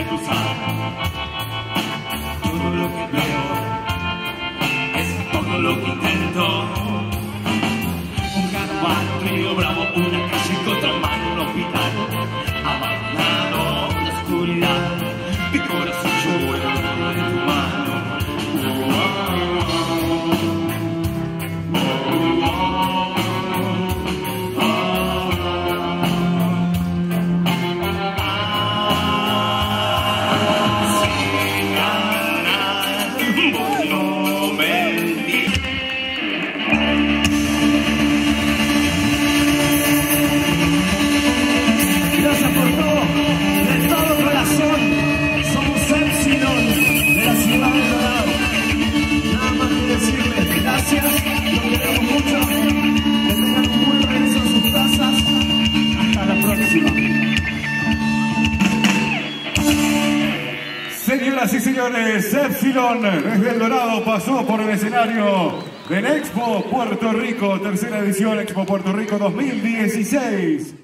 cruzar. Todo lo que veo es todo lo que intento. Un carnaval, Río Bravo, una calle contra mano, un hospital abandonado en la oscuridad. Mi corazón llora en tu mano. Gracias por todo, de todo corazón. Somos Epsilon de la ciudad de Dorado. Nada más que decirles gracias, los queremos mucho. Que tengan un buen regreso a sus casas. Hasta la próxima. Señoras y señores, Epsilon desde El Dorado pasó por el escenario del Expo Puerto Rico, tercera edición Expo Puerto Rico 2016.